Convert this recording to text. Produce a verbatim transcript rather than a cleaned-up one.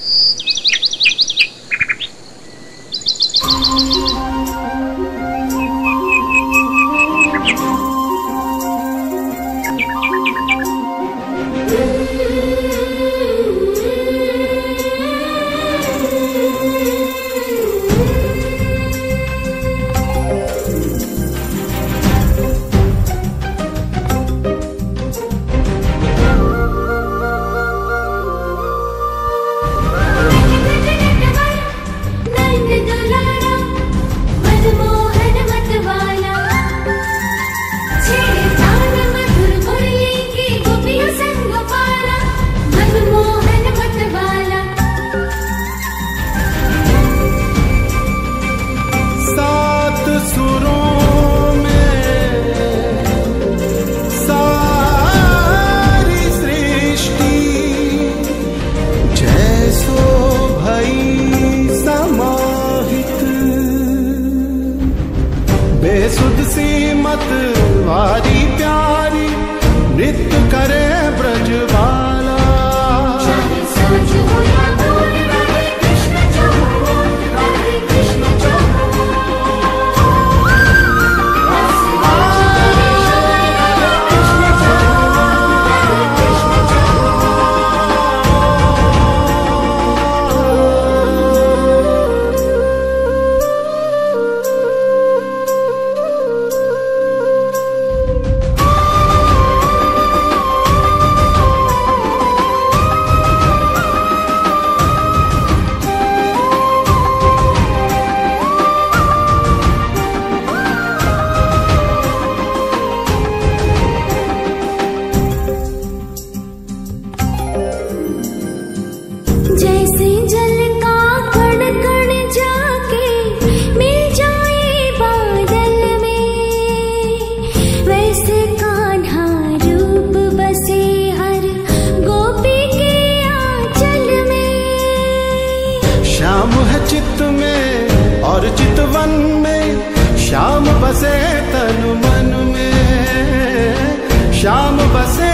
बेसुध सी मत वारी प्यारी नृत्य करे ब्रजबाला। जैसे जल का कण कण जाके मिल जाए बादल में, वैसे कान्हा रूप बसे हर गोपी के आंचल में। श्याम है चित्त में और चितवन में, श्याम बसे तन मन में, श्याम बसे